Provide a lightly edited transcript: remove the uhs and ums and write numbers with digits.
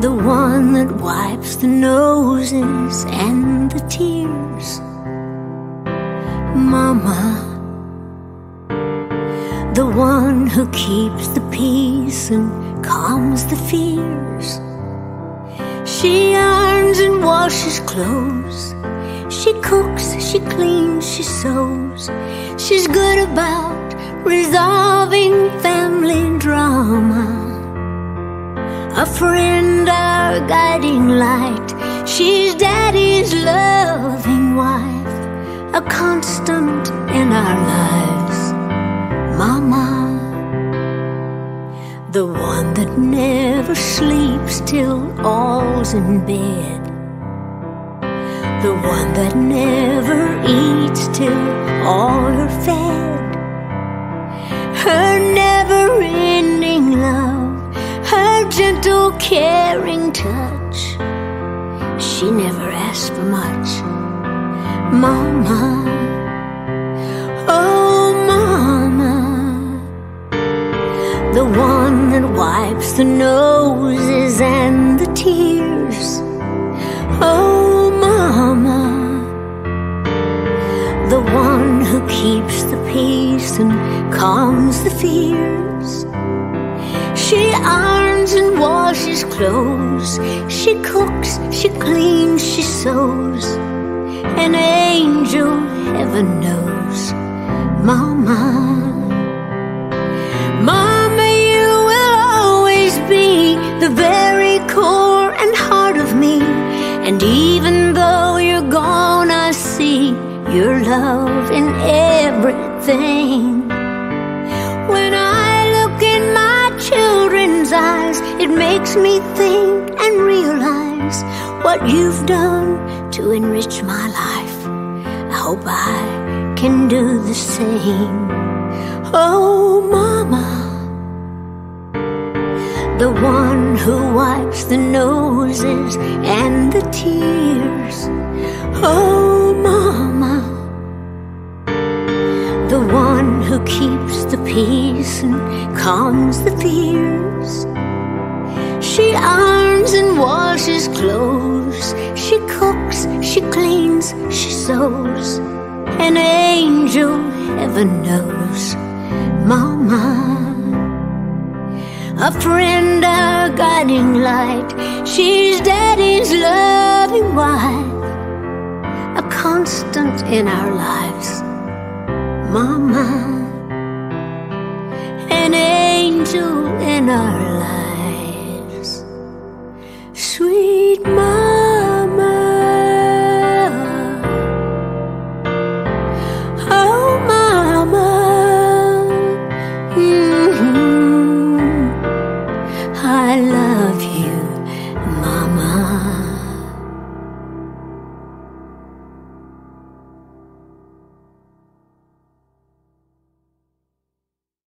the one that wipes the noses and the tears. Mama, the one who keeps the peace and calms the fears. She irons and washes clothes, she cooks, she cleans, she sews. She's good about resolving family drama, a friend, our guiding light. She's Daddy's loving wife, a constant in our lives. Mama, the one that never sleeps till all's in bed, the one that never eats till all are fed. Her never-ending love, her gentle, caring touch. She never asks for much. Mama, oh Mama, the one that wipes the noses and the tears. Oh Mama, the one who keeps the peace and calms the fears. She irons and washes clothes, she cooks, she cleans, she sews. An angel, heaven knows. Mama, Mama, you will always be the very core and heart of me. And even though you're gone, I see your love in everything. When I look in my children's eyes, it makes me think and realize what you've done to enrich my life. I hope I can do the same. Oh Mama, the one who wipes the noses and the tears. Oh Mama, the one who keeps the peace and calms the fears. She irons and washes clothes, she cooks, she cleans, she sews. An angel, heaven knows. Mama, a friend, our guiding light. She's Daddy's loving wife, a constant in our lives. Mama, an angel in our lives. Sweet Mama.